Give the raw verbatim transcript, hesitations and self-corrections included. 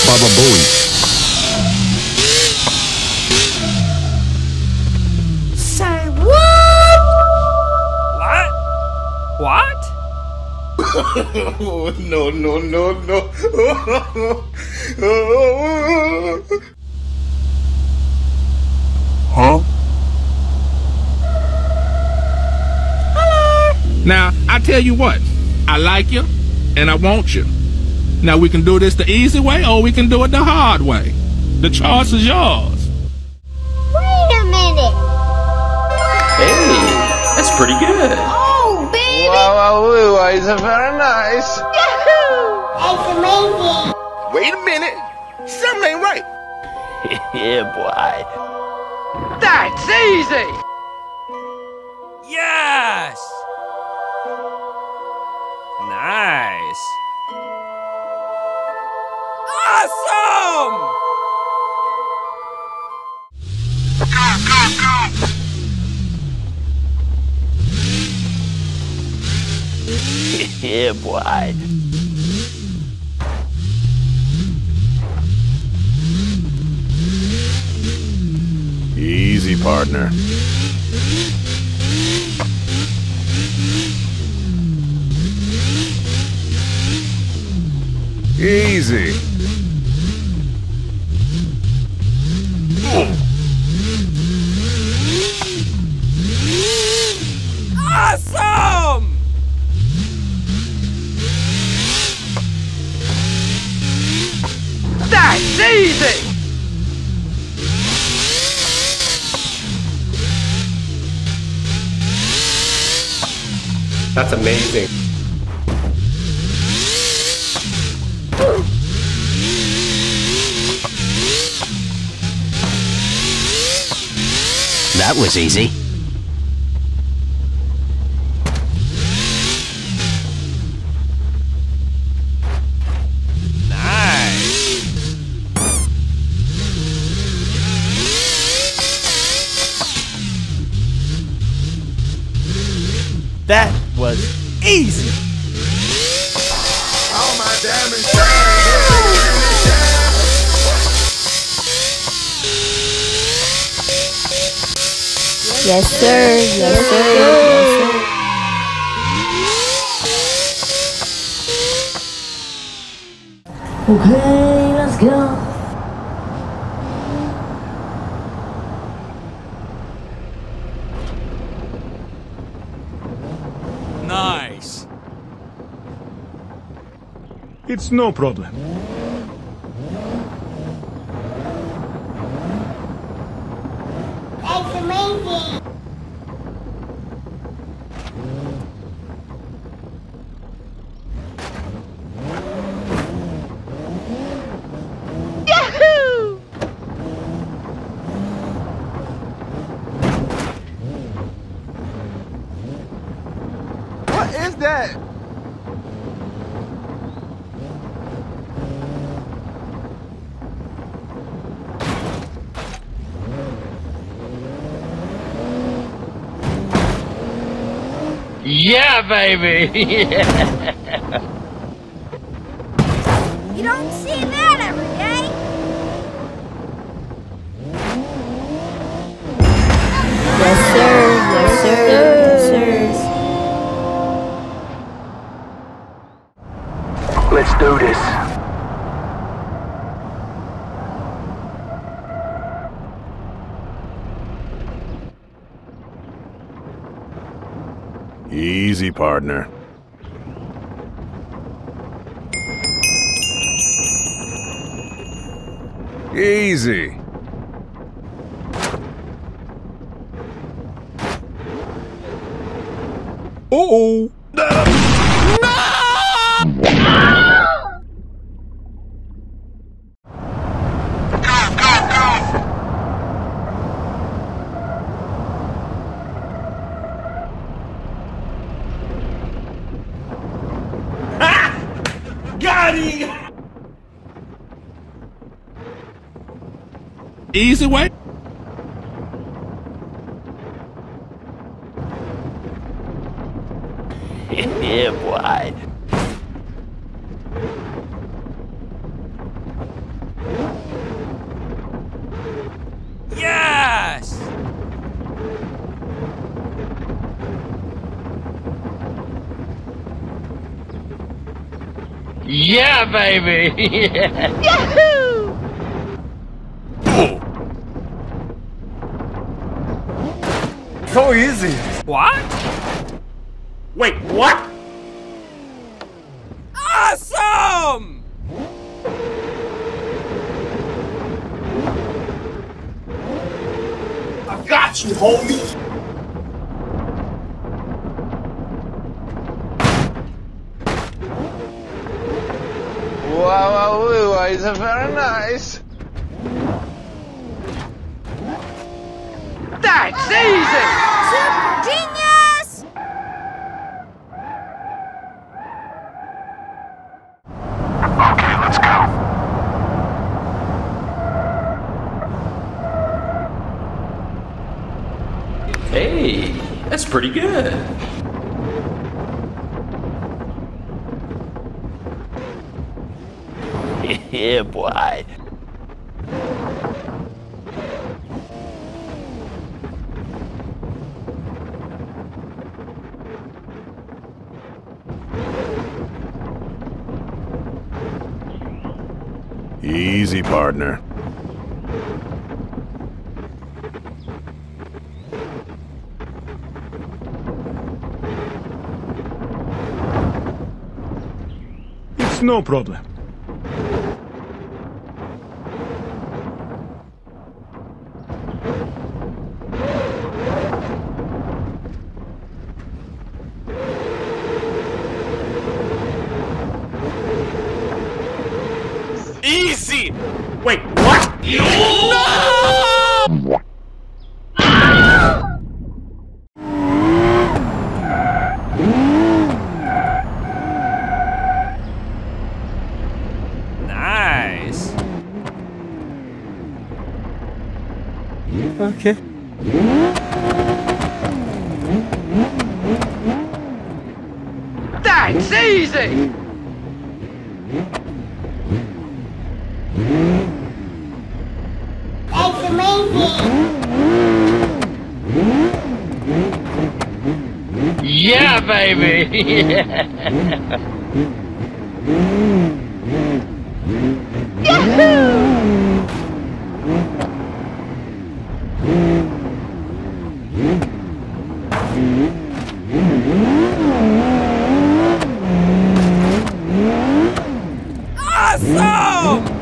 Baba Booey. Say what? What? What? No, no, no, no. Huh? Now, I tell you what, I like you, and I want you. Now, we can do this the easy way, or we can do it the hard way. The choice is yours. Wait a minute. Hey, that's pretty good. Oh, baby. Wow, wow, wow, it's very nice. Yahoo! It's amazing. Wait a minute. Something ain't right. Yeah, boy. That's easy! Yes! Nice. Awesome! Yeah, boy. Easy, partner. Easy. Awesome! That's easy! That's amazing. That was easy. Nice. That was easy. All my diamonds Yes, sir. Yes, sir. Yes, sir. Okay, let's go. Nice. It's no problem. It's amazing. Yahoo! What is that? Yeah, baby! Yeah. You don't see that every day. Yes, sir. Yes, sir. Yes, sir. Let's do this. Easy, partner. Easy. Uh-oh. Got him! Easy way? Yeah, boy. Yeah, baby! Yahoo! So easy. What? Wait, what? Awesome! I got you, homie. Wow, wow, wow, it's very nice. That's easy. Super genius! Okay, let's go. Hey, that's pretty good. Yeah, boy. Easy, partner. It's no problem. Easy. Wait, what? Nice. Okay. That's easy. It's amazing! Yeah, baby! Awesome!